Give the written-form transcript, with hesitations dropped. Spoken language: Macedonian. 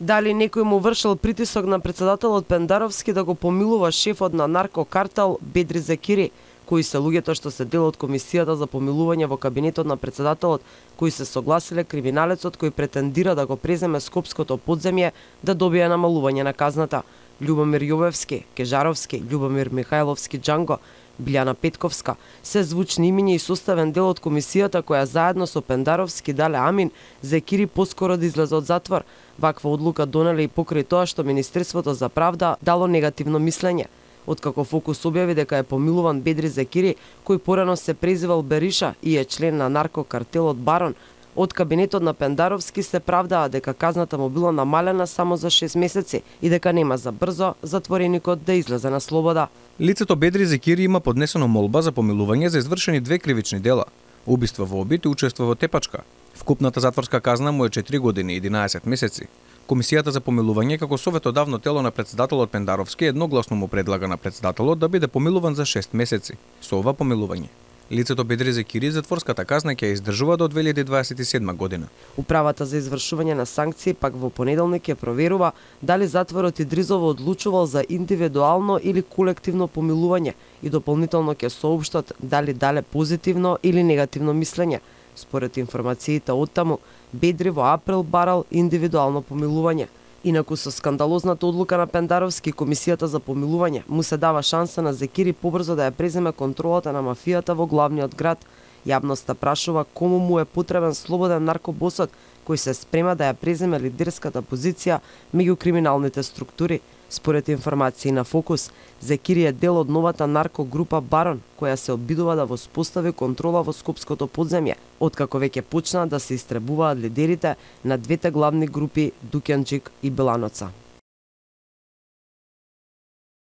Дали некој му вршил притисок на председателот Пендаровски да го помилува шефот на наркокартел Бедри Закири, кои се луѓето што се дел од комисијата за помилување во кабинетот на председателот, кои се согласиле криминалецот кој претендира да го преземе скопското подземје да добие намалување на казната. Љубомир Јовевски, Кежаровски, Љубомир Михајловски Џанго, Билјана Петковска, се звучни имиња и составен дел од комисијата која заедно со Пендаровски дале амин Закири поскоро да излезе од затвор. Ваква одлука донеле и покрај тоа што Министерството за правда дало негативно мислење. Откако Фокус објави дека е помилуван Бедри Закири, кој порано се презивал Бериша и е член на наркокартелот Барон, од кабинетот на Пендаровски се правдаа дека казната му била намалена само за 6 месеци и дека нема за брзо затвореникот да излезе на слобода. Лицето Бедри Закири има поднесено молба за помилување за извршени 2 кривични дела: убиство во обид и учество во тепачка. Вкупната затворска казна му е 4 години и 11 месеци. Комисијата за помилување како советодавно тело на председателот Пендаровски едногласно му предлага на председателот да биде помилуван за 6 месеци. Со ова помилување лицето Бедри Закири затворската казна ќе издржува до 2027 година. Управата за извршување на санкции пак во понеделник ќе проверува дали затворот Идризово одлучувал за индивидуално или колективно помилување и дополнително ќе соопштат дали дале позитивно или негативно мислење. Според информациите оттаму, Бедри во април барал индивидуално помилување. Инаку со скандалозната одлука на Пендаровски, комисијата за помилување му се дава шанса на Закири побрзо да ја преземе контролата на мафијата во главниот град. Јавноста прашува кому му е потребен слободен наркобосот кој се спрема да ја преземе лидерската позиција меѓу криминалните структури. Според информации на Фокус, Закири е дел од новата наркогрупа Барон, која се обидува да воспостави контрола во скопското подземје, откако веќе почна да се истребуваат лидерите на двете главни групи Дукјанџик и Беланоца.